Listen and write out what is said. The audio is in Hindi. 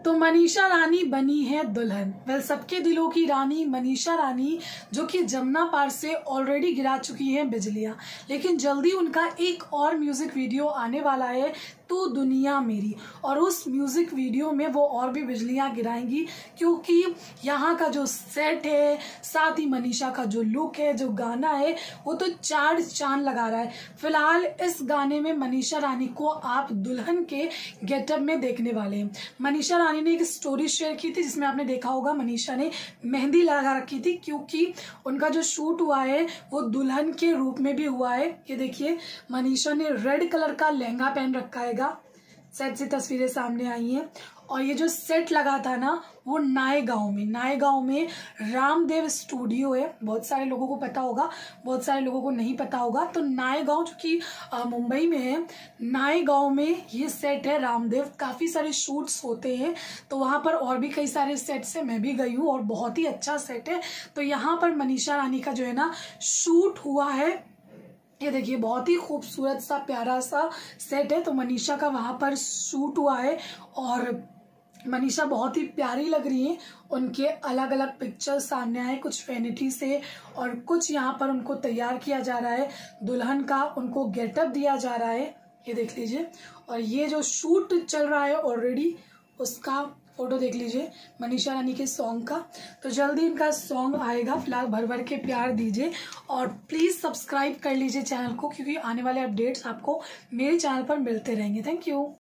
तो मनीषा रानी बनी है दुल्हन। वेल, सबके दिलों की रानी मनीषा रानी, जो कि जमुना पार से ऑलरेडी गिरा चुकी हैं बिजलियां, लेकिन जल्दी उनका एक और म्यूजिक वीडियो आने वाला है, तू दुनिया मेरी, और उस म्यूजिक वीडियो में वो और भी बिजलियां गिराएंगी, क्योंकि यहाँ का जो सेट है, साथ ही मनीषा का जो लुक है, जो गाना है, वो तो चार चांद लगा रहा है। फिलहाल इस गाने में मनीषा रानी को आप दुल्हन के गेटअप में देखने वाले हैं। मनीषा रानी ने एक स्टोरी शेयर की थी, जिसमें आपने देखा होगा मनीषा ने मेहंदी लगा रखी थी, क्योंकि उनका जो शूट हुआ है वो दुल्हन के रूप में भी हुआ है। ये देखिए, मनीषा ने रेड कलर का लहंगा पहन रखा है। सेट से तस्वीरें सामने आई हैं, और ये जो सेट लगा था ना, वो नायगांव में रामदेव स्टूडियो है। बहुत सारे लोगों को पता होगा, बहुत सारे लोगों को नहीं पता होगा। तो नायगांव, जो कि मुंबई में है, नायगांव में ये सेट है रामदेव। काफ़ी सारे शूट्स होते हैं, तो वहाँ पर और भी कई सारे सेट्स हैं। मैं भी गई हूँ और बहुत ही अच्छा सेट है। तो यहाँ पर मनीषा रानी का जो है ना शूट हुआ है। ये देखिए, बहुत ही खूबसूरत सा प्यारा सा सेट है। तो मनीषा का वहाँ पर शूट हुआ है, और मनीषा बहुत ही प्यारी लग रही है। उनके अलग अलग पिक्चर्स सामने आए, कुछ वैनिटी से और कुछ यहाँ पर उनको तैयार किया जा रहा है, दुल्हन का उनको गेटअप दिया जा रहा है। ये देख लीजिए, और ये जो शूट चल रहा है ऑलरेडी, उसका फोटो देख लीजिए मनीषा रानी के सॉन्ग का। तो जल्दी इनका सॉन्ग आएगा। फिलहाल भर भर के प्यार दीजिए, और प्लीज़ सब्सक्राइब कर लीजिए चैनल को, क्योंकि आने वाले अपडेट्स आपको मेरे चैनल पर मिलते रहेंगे। Thank you.